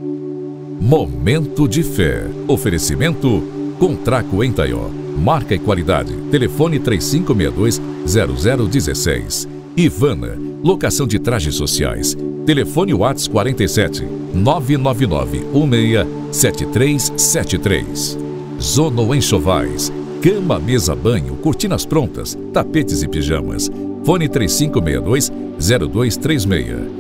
Momento de Fé. Oferecimento Contraco em Taió. Marca e qualidade. Telefone 3562-0016. Ivana. Locação de trajes sociais. Telefone WhatsApp 47 999-167373. Zono Enxovais. Cama, mesa, banho, cortinas prontas, tapetes e pijamas. Fone 3562-0236.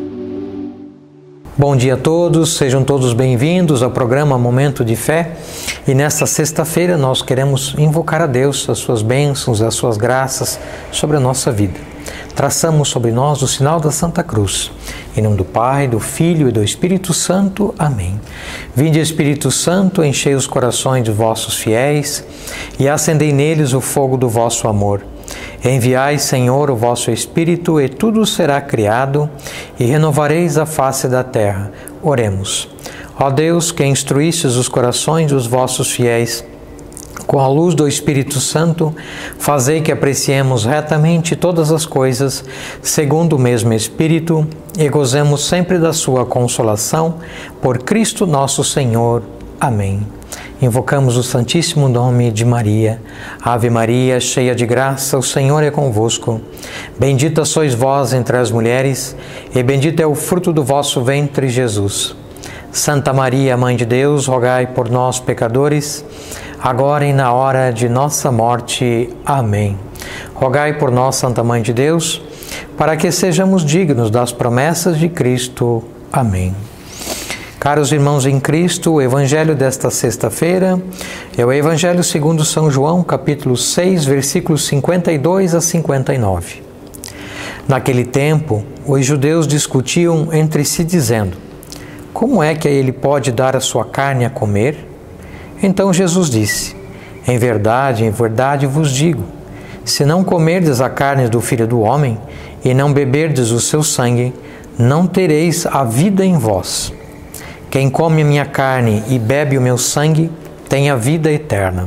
Bom dia a todos, sejam todos bem-vindos ao programa Momento de Fé. E nesta sexta-feira nós queremos invocar a Deus, as suas bênçãos, as suas graças sobre a nossa vida. Traçamos sobre nós o sinal da Santa Cruz. Em nome do Pai, do Filho e do Espírito Santo. Amém. Vinde, Espírito Santo, enchei os corações de vossos fiéis e acendei neles o fogo do vosso amor. Enviai, Senhor, o vosso Espírito, e tudo será criado, e renovareis a face da terra. Oremos. Ó Deus, que instruístes os corações dos vossos fiéis, com a luz do Espírito Santo, fazei que apreciemos retamente todas as coisas, segundo o mesmo Espírito, e gozemos sempre da sua consolação, por Cristo nosso Senhor. Amém. Invocamos o Santíssimo Nome de Maria. Ave Maria, cheia de graça, o Senhor é convosco. Bendita sois vós entre as mulheres, e bendito é o fruto do vosso ventre, Jesus. Santa Maria, Mãe de Deus, rogai por nós, pecadores, agora e na hora de nossa morte. Amém. Rogai por nós, Santa Mãe de Deus, para que sejamos dignos das promessas de Cristo. Amém. Caros irmãos em Cristo, o Evangelho desta sexta-feira é o Evangelho segundo São João, capítulo 6, versículos 52 a 59. Naquele tempo, os judeus discutiam entre si, dizendo: como é que ele pode dar a sua carne a comer? Então Jesus disse: em verdade vos digo, se não comerdes a carne do Filho do Homem e não beberdes o seu sangue, não tereis a vida em vós. Quem come a minha carne e bebe o meu sangue tem a vida eterna.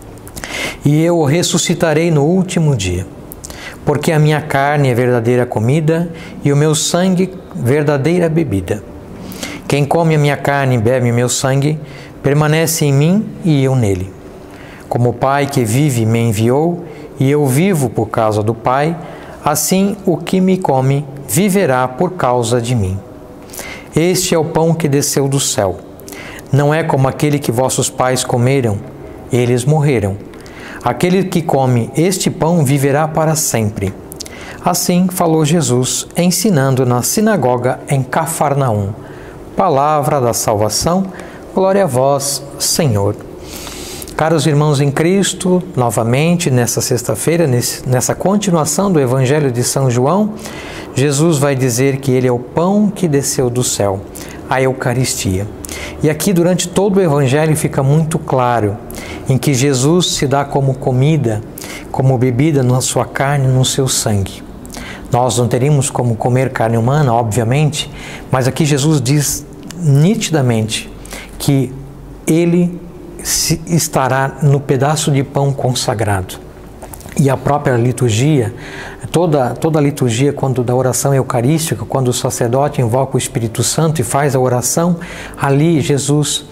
E eu o ressuscitarei no último dia. Porque a minha carne é verdadeira comida e o meu sangue verdadeira bebida. Quem come a minha carne e bebe o meu sangue permanece em mim e eu nele. Como o Pai que vive me enviou e eu vivo por causa do Pai, assim o que me come viverá por causa de mim. Este é o pão que desceu do céu. Não é como aquele que vossos pais comeram, eles morreram. Aquele que come este pão viverá para sempre. Assim falou Jesus, ensinando na sinagoga em Cafarnaum. Palavra da salvação, glória a vós, Senhor. Caros irmãos em Cristo, novamente nesta sexta-feira, nessa continuação do Evangelho de São João, Jesus vai dizer que Ele é o pão que desceu do céu, a Eucaristia. E aqui durante todo o Evangelho fica muito claro em que Jesus se dá como comida, como bebida na sua carne, no seu sangue. Nós não teríamos como comer carne humana, obviamente, mas aqui Jesus diz nitidamente que Ele estará no pedaço de pão consagrado. E a própria liturgia, toda a liturgia quando da oração eucarística, quando o sacerdote invoca o Espírito Santo e faz a oração, ali Jesus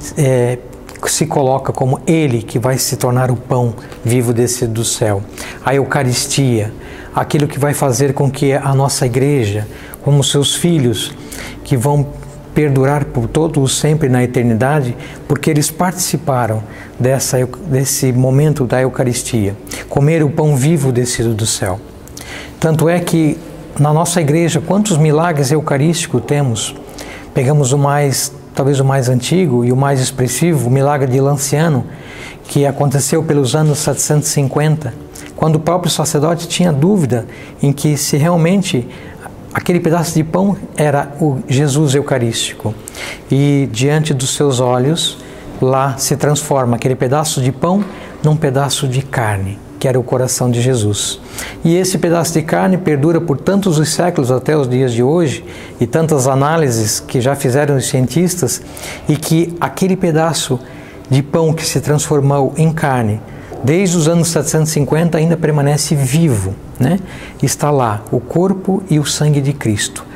se coloca como Ele que vai se tornar o pão vivo descido do céu. A Eucaristia, aquilo que vai fazer com que a nossa igreja, como seus filhos, que vão perdurar por todo o sempre na eternidade, porque eles participaram desse momento da Eucaristia, comer o pão vivo descido do céu. Tanto é que na nossa igreja, quantos milagres eucarísticos temos? Pegamos talvez o mais antigo e o mais expressivo, o milagre de Lanciano, que aconteceu pelos anos 750, quando o próprio sacerdote tinha dúvida em que se realmente aquele pedaço de pão era o Jesus Eucarístico. E diante dos seus olhos, lá se transforma aquele pedaço de pão num pedaço de carne, que era o coração de Jesus. E esse pedaço de carne perdura por tantos os séculos até os dias de hoje, e tantas análises que já fizeram os cientistas, e que aquele pedaço de pão que se transformou em carne, desde os anos 750 ainda permanece vivo, né? Está lá o corpo e o sangue de Cristo,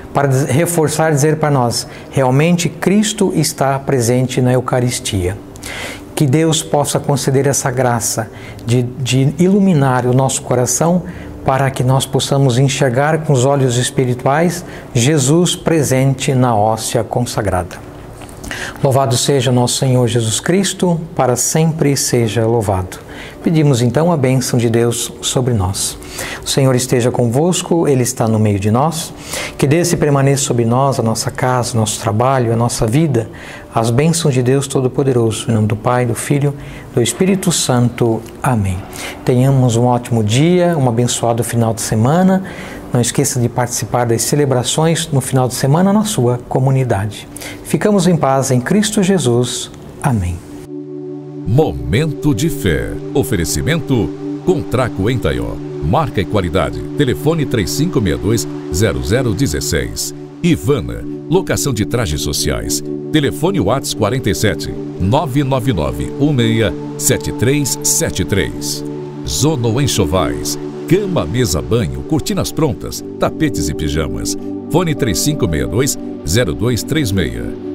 para reforçar, dizer para nós, realmente Cristo está presente na Eucaristia. Que Deus possa conceder essa graça de iluminar o nosso coração para que nós possamos enxergar com os olhos espirituais Jesus presente na hóstia consagrada. Louvado seja nosso Senhor Jesus Cristo, para sempre seja louvado. Pedimos então a bênção de Deus sobre nós. O Senhor esteja convosco, Ele está no meio de nós. Que desça e permaneça sobre nós, a nossa casa, o nosso trabalho, a nossa vida, as bênçãos de Deus Todo-Poderoso. Em nome do Pai, do Filho, do Espírito Santo. Amém. Tenhamos um ótimo dia, um abençoado final de semana. Não esqueça de participar das celebrações no final de semana na sua comunidade. Ficamos em paz em Cristo Jesus. Amém. Momento de Fé. Oferecimento Contraco em Taió. Marca e qualidade. Telefone 3562-0016. Ivana. Locação de trajes sociais. Telefone WhatsApp 47 999-167373. Zono Enxovais. Cama, mesa, banho, cortinas prontas, tapetes e pijamas. Fone 3562-0236.